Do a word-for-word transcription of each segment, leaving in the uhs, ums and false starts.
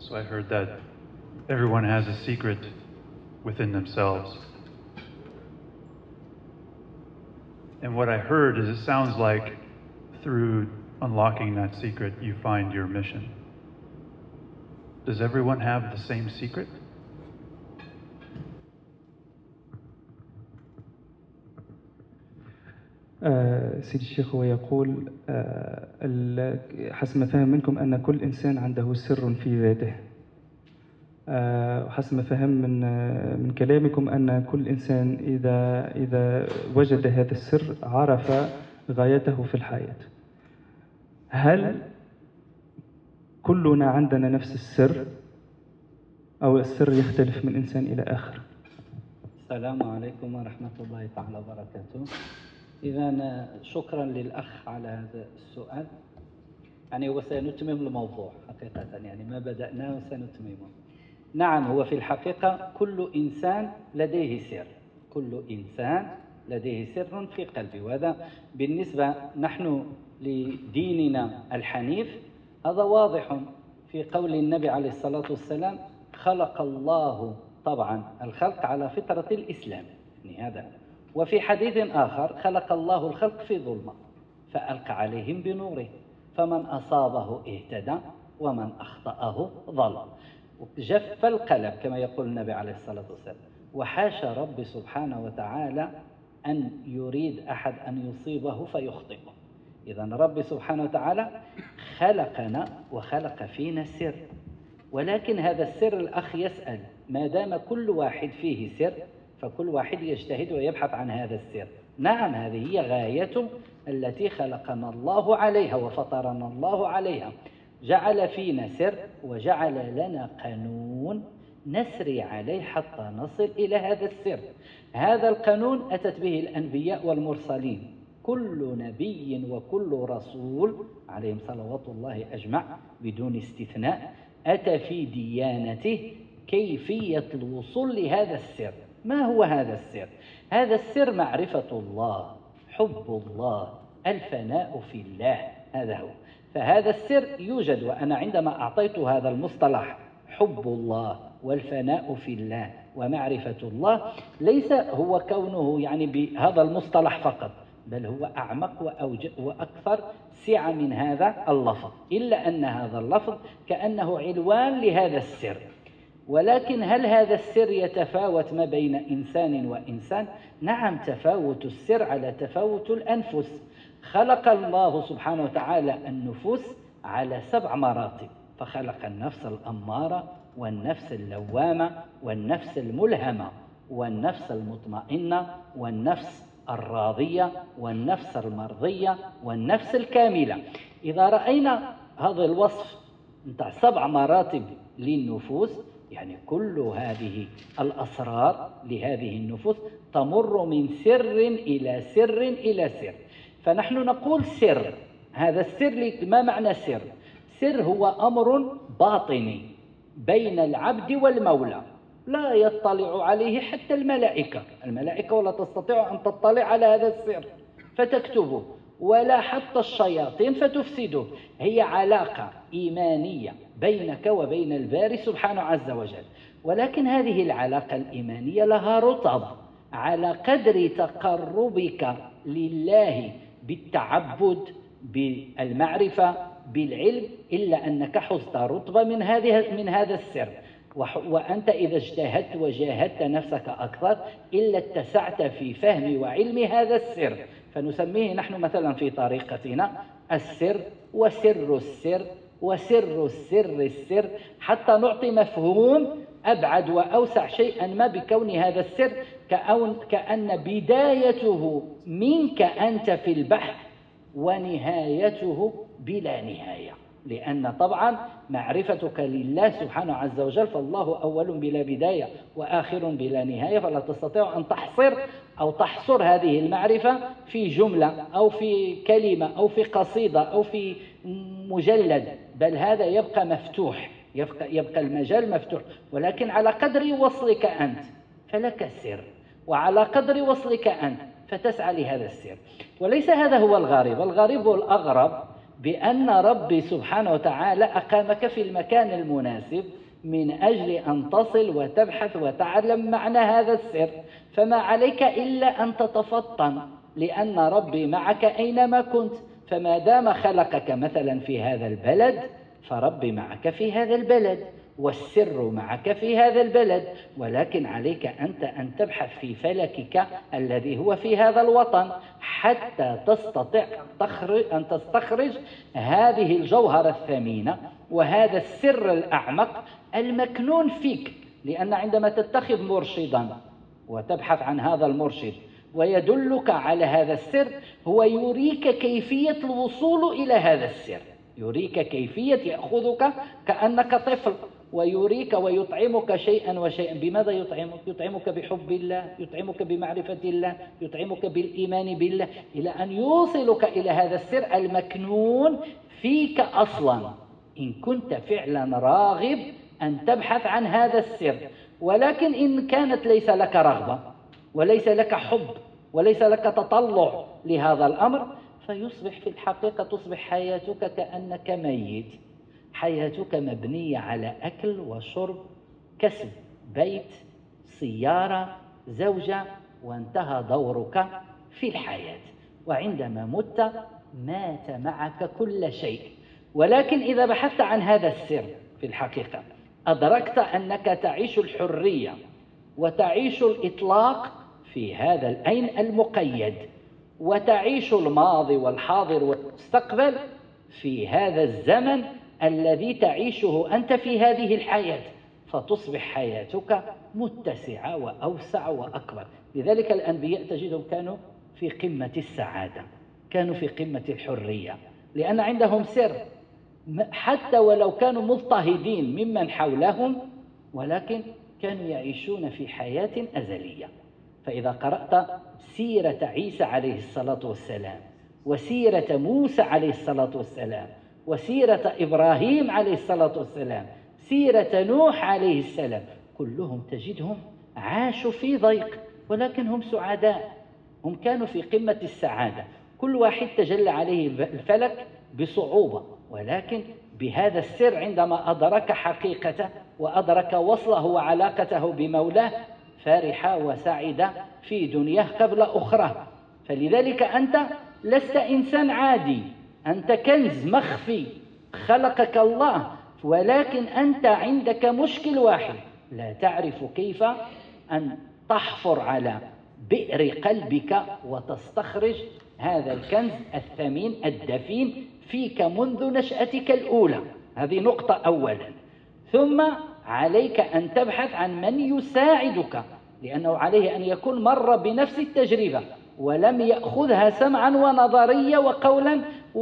So I heard that everyone has a secret within themselves. And what I heard is it sounds like through unlocking that secret, you find your mission. Does everyone have the same secret? آه سيدي الشيخ هو يقول آه حسب ما فهم منكم أن كل إنسان عنده سر في ذاته. وحسب ما فهم من من كلامكم أن كل إنسان إذا إذا وجد هذا السر عرف غايته في الحياة. هل كلنا عندنا نفس السر أو السر يختلف من إنسان إلى آخر؟ السلام عليكم ورحمة الله تعالى وبركاته. إذا شكرا للأخ على هذا السؤال. يعني وسنتمم الموضوع حقيقة، يعني ما بدأناه سنتممه. نعم، هو في الحقيقة كل إنسان لديه سر، كل إنسان لديه سر في قلبه، وهذا بالنسبة نحن لديننا الحنيف هذا واضح في قول النبي عليه الصلاة والسلام: خلق الله طبعا الخلق على فطرة الإسلام، يعني هذا. وفي حديث آخر: خلق الله الخلق في ظلمة فألقى عليهم بنوره فمن أصابه اهتدى ومن أخطأه ضل. جف القلم كما يقول النبي عليه الصلاة والسلام. وحاشا رب سبحانه وتعالى أن يريد أحد أن يصيبه فيخطئه. إذن رب سبحانه وتعالى خلقنا وخلق فينا سر، ولكن هذا السر الأخ يسأل ما دام كل واحد فيه سر فكل واحد يجتهد ويبحث عن هذا السر. نعم، هذه هي غاية التي خلقنا الله عليها وفطرنا الله عليها. جعل فينا سر وجعل لنا قانون نسري عليه حتى نصل إلى هذا السر. هذا القانون أتت به الأنبياء والمرسلين، كل نبي وكل رسول عليهم صلوات الله أجمع بدون استثناء أتى في ديانته كيفية الوصول لهذا السر. ما هو هذا السر؟ هذا السر معرفة الله، حب الله، الفناء في الله، هذا هو. فهذا السر يوجد، وأنا عندما أعطيت هذا المصطلح حب الله والفناء في الله ومعرفة الله ليس هو كونه يعني بهذا المصطلح فقط، بل هو أعمق وأكثر سعة من هذا اللفظ، إلا أن هذا اللفظ كأنه عنوان لهذا السر. ولكن هل هذا السر يتفاوت ما بين إنسان وإنسان؟ نعم، تفاوت السر على تفاوت الأنفس. خلق الله سبحانه وتعالى النفوس على سبع مراتب، فخلق النفس الأمارة والنفس اللوامة والنفس الملهمة والنفس المطمئنة والنفس الراضية والنفس المرضية والنفس الكاملة. إذا رأينا هذا الوصف نتاع سبع مراتب للنفوس، يعني كل هذه الأسرار لهذه النفوس تمر من سر إلى سر إلى سر. فنحن نقول سر. هذا السر ما معنى سر؟ سر هو أمر باطني بين العبد والمولى لا يطلع عليه حتى الملائكة. الملائكة ولا تستطيع أن تطلع على هذا السر فتكتبه، ولا حتى الشياطين فتفسده. هي علاقة إيمانية بينك وبين الباري سبحانه عز وجل، ولكن هذه العلاقة الإيمانية لها رتب على قدر تقربك لله بالتعبد بالمعرفة بالعلم، إلا أنك حزت رتبة من هذه من هذا السر. وأنت إذا اجتهدت وجاهدت نفسك أكثر إلا اتسعت في فهم وعلم هذا السر. فنسميه نحن مثلا في طريقتنا السر وسر السر وسر السر السر، حتى نعطي مفهوم أبعد وأوسع شيئا ما بكون هذا السر كأن بدايته منك أنت في البحث ونهايته بلا نهاية. لأن طبعا معرفتك لله سبحانه عز وجل فالله أول بلا بداية وآخر بلا نهاية، فلا تستطيع أن تحصر أو تحصر هذه المعرفة في جملة أو في كلمة أو في قصيدة أو في مجلد، بل هذا يبقى مفتوح، يبقى, يبقى المجال مفتوح. ولكن على قدر وصلك أنت فلك سر، وعلى قدر وصلك أنت فتسعى لهذا السر. وليس هذا هو الغريب. الغريب والأغرب بأن ربي سبحانه وتعالى أقامك في المكان المناسب من أجل أن تصل وتبحث وتعلم معنى هذا السر، فما عليك إلا أن تتفطن، لأن ربي معك أينما كنت. فما دام خلقك مثلا في هذا البلد فربي معك في هذا البلد، والسر معك في هذا البلد، ولكن عليك أنت أن تبحث في فلكك الذي هو في هذا الوطن حتى تستطيع أن تستخرج هذه الجوهرة الثمينة وهذا السر الأعمق المكنون فيك. لأن عندما تتخذ مرشدا وتبحث عن هذا المرشد ويدلك على هذا السر، هو يريك كيفية الوصول إلى هذا السر، يريك كيفية، يأخذك كأنك طفل ويريك ويطعمك شيئا وشيئا. بماذا يطعمك؟ يطعمك بحب الله، يطعمك بمعرفة الله، يطعمك بالإيمان بالله، إلى أن يوصلك إلى هذا السر المكنون فيك أصلا، إن كنت فعلا راغب أن تبحث عن هذا السر. ولكن إن كانت ليس لك رغبة وليس لك حب وليس لك تطلع لهذا الأمر، فيصبح في الحقيقة تصبح حياتك كأنك ميت، حياتك مبنية على أكل وشرب، كسب، بيت، سيارة، زوجة، وانتهى دورك في الحياة. وعندما مت مات معك كل شيء. ولكن إذا بحثت عن هذا السر في الحقيقة أدركت أنك تعيش الحرية وتعيش الإطلاق في هذا الأين المقيد، وتعيش الماضي والحاضر والمستقبل في هذا الزمن الذي تعيشه أنت في هذه الحياة، فتصبح حياتك متسعة وأوسع وأكبر. لذلك الأنبياء تجدهم كانوا في قمة السعادة، كانوا في قمة الحرية، لأن عندهم سر، حتى ولو كانوا مضطهدين ممن حولهم، ولكن كانوا يعيشون في حياة أزلية. فإذا قرأت سيرة عيسى عليه الصلاة والسلام، وسيرة موسى عليه الصلاة والسلام، وسيرة إبراهيم عليه الصلاة والسلام، سيرة نوح عليه السلام، كلهم تجدهم عاشوا في ضيق ولكن هم سعداء، هم كانوا في قمة السعادة. كل واحد تجلى عليه الفلك بصعوبة، ولكن بهذا السر عندما أدرك حقيقته وأدرك وصله وعلاقته بمولاه فرح وسعد في دنياه قبل أخرى. فلذلك أنت لست إنسان عادي، أنت كنز مخفي خلقك الله، ولكن أنت عندك مشكل واحد، لا تعرف كيف أن تحفر على بئر قلبك وتستخرج هذا الكنز الثمين الدفين فيك منذ نشأتك الأولى. هذه نقطة أولا. ثم عليك أن تبحث عن من يساعدك، لأنه عليه أن يكون مر بنفس التجربة ولم يأخذها سمعا ونظرية وقولا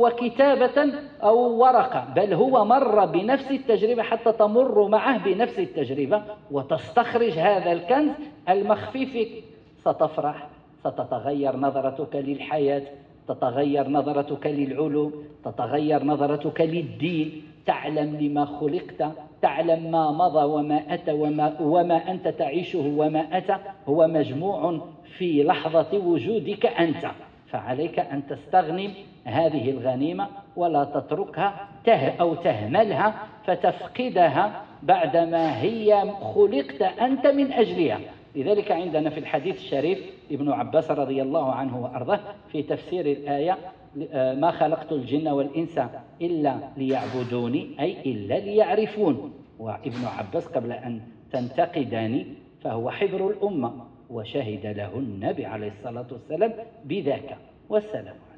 وكتابة أو ورقة، بل هو مر بنفس التجربة حتى تمر معه بنفس التجربة وتستخرج هذا الكنز المخفي فيك. ستفرح، ستتغير نظرتك للحياة، تتغير نظرتك للعلوم، تتغير نظرتك للدين، تعلم لما خلقت، تعلم ما مضى وما أتى وما, وما أنت تعيشه وما أتى هو مجموع في لحظة وجودك أنت. فعليك أن تستغنم هذه الغنيمة ولا تتركها ته أو تهملها فتفقدها بعدما هي خلقت أنت من أجلها. لذلك عندنا في الحديث الشريف ابن عباس رضي الله عنه وأرضاه في تفسير الآية ما خلقت الجن والإنس إلا ليعبدوني، أي إلا ليعرفون. وابن عباس قبل أن تنتقدني فهو حبر الأمة وشهد له النبي عليه الصلاة والسلام بذاك. والسلام عليكم.